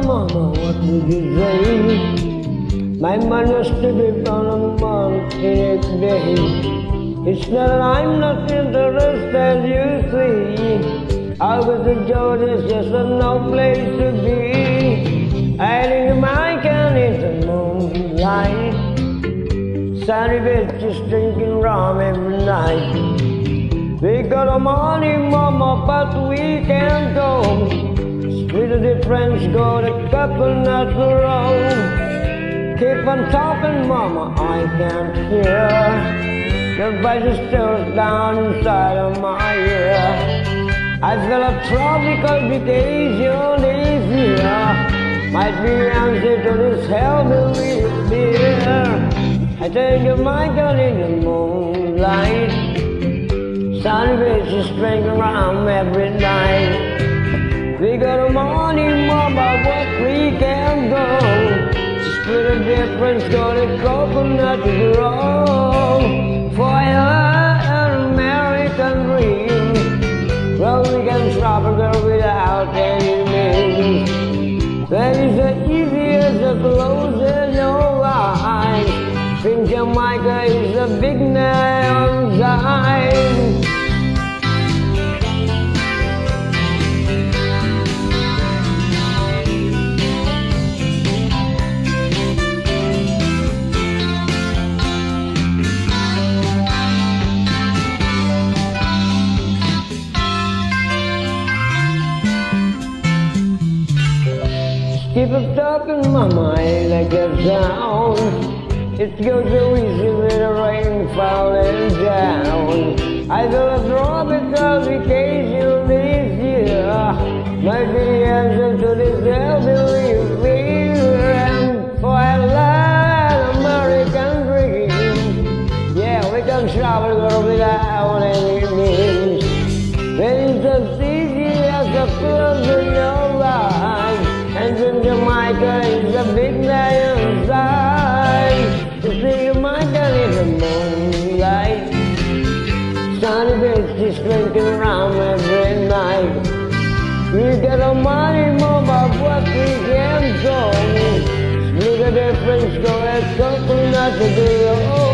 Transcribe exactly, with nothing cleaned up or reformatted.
mama, what would you say? My man was to be on a month in a day. It's not that I'm not interested, you see. I was a George, it's just a no place to be. I think my can in the moonlight. Sunny bitches drinking rum every night. We got a money, mama, but we can't go. Split the difference, go to coconut road. Keep on talking, mama, I can't hear. Your voice stirs down inside of my ear. I feel a tropical vacation this year. Might be the answer to this hell that we fear. I take you, Michael, in the moonlight. Sunny bitches drinking around every night. We got a money, mama, but we can't go. Split the difference, go to coconut grove. For an American dream, well, we can stop a girl without any means. That is the easiest to close your eyes. Think Jamaica is a big name sign. Keep it talking, mama, I like that sound. It goes so easy with the rain falling down. I feel a tropical vacation this year. Might be the answer to this elderly fear. And for a light American dream, yeah, we can travel girl without any means. When it's as easy as a close in your eyes. And then Jamaica is a big lion size. You see Jamaica in the moonlight. Sunny bitches drinking around every night. We get our money, mama, but we can't go. Split the difference, go as coconut to the